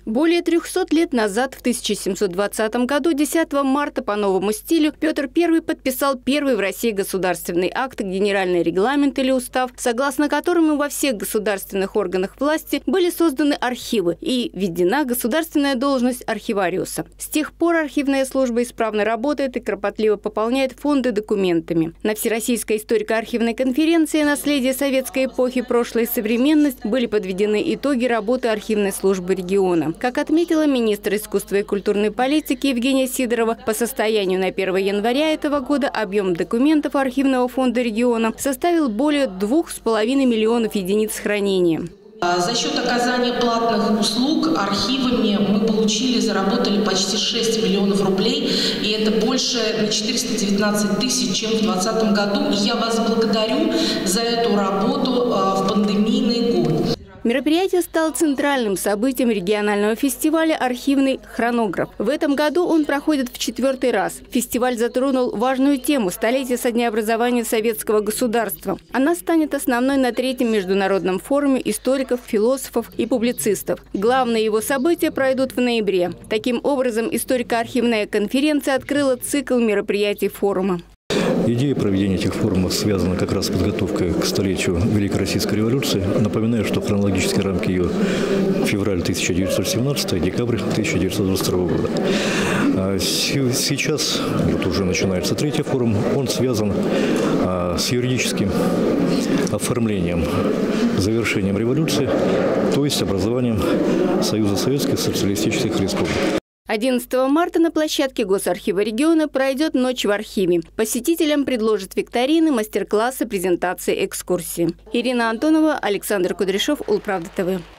Более 300 лет назад, в 1720 году, 10 марта по новому стилю, Петр I подписал первый в России государственный акт, генеральный регламент или устав, согласно которому во всех государственных органах власти были созданы архивы и введена государственная должность архивариуса. С тех пор архивная служба исправно работает и кропотливо пополняет фонды документами. На Всероссийской историко-архивной конференции «Наследие советской эпохи. Прошлое и современность» были подведены итоги работы архивной службы региона. Как отметила министр искусства и культурной политики Евгения Сидорова, по состоянию на 1 января этого года объем документов архивного фонда региона составил более 2,5 миллионов единиц хранения. За счет оказания платных услуг архивами мы заработали почти 6 миллионов рублей, и это больше на 419 тысяч, чем в 2020 году. И я вас благодарю за эту работу в пандемийный год. Мероприятие стало центральным событием регионального фестиваля «Архивный хронограф». В этом году он проходит в 4-й раз. Фестиваль затронул важную тему – столетие со дня образования советского государства. Она станет основной на 3-м международном форуме историков, философов и публицистов. Главные его события пройдут в ноябре. Таким образом, историко-архивная конференция открыла цикл мероприятий форума. Идея проведения этих форумов связана как раз с подготовкой к столетию Великой Российской революции. Напоминаю, что хронологические рамки ее февраль 1917, декабрь 1922 года. Сейчас вот уже начинается 3-й форум. Он связан с юридическим оформлением, завершением революции, то есть образованием Союза Советских Социалистических Республик. 11 марта на площадке Госархива региона пройдет «Ночь в архиве». Посетителям предложат викторины, мастер-классы, презентации, экскурсии. Ирина Антонова, Александр Кудряшов, Улправда ТВ.